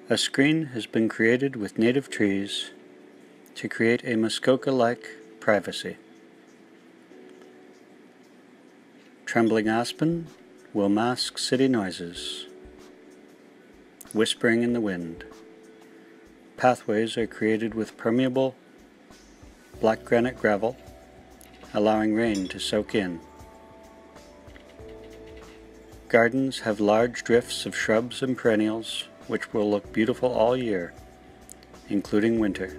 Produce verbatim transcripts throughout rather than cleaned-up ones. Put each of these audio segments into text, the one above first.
A screen has been created with native trees to create a Muskoka-like privacy. Trembling aspen will mask city noises, whispering in the wind. Pathways are created with permeable black granite gravel, allowing rain to soak in. Gardens have large drifts of shrubs and perennials which will look beautiful all year, including winter.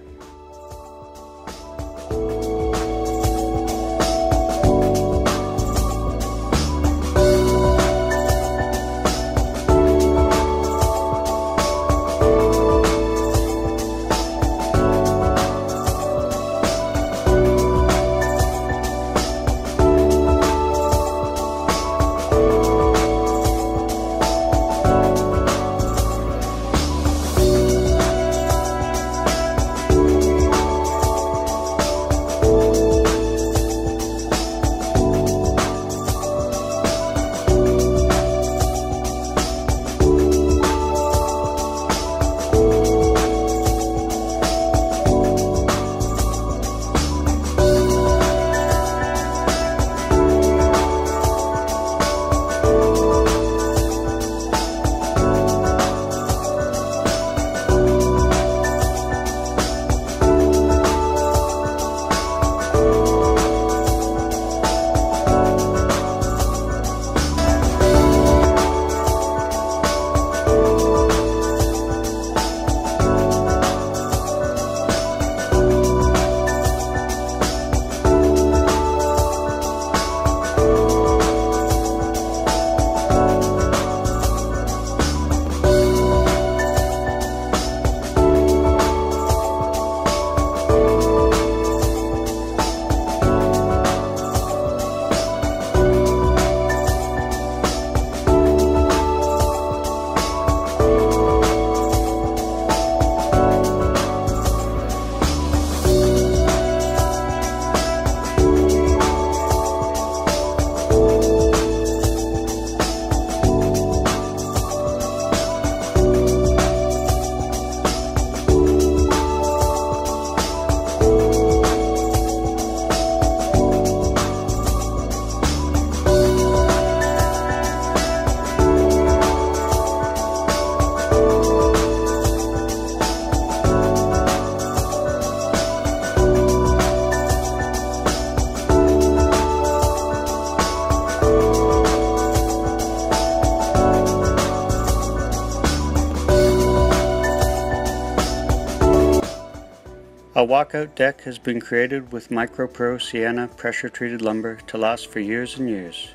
A walkout deck has been created with MicroPro Sienna pressure-treated lumber to last for years and years.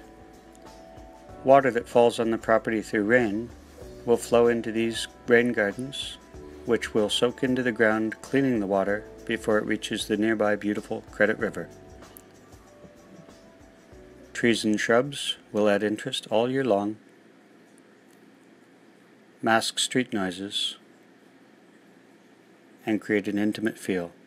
Water that falls on the property through rain will flow into these rain gardens, which will soak into the ground, cleaning the water before it reaches the nearby beautiful Credit River. Trees and shrubs will add interest all year long, mask street noises, and create an intimate feel.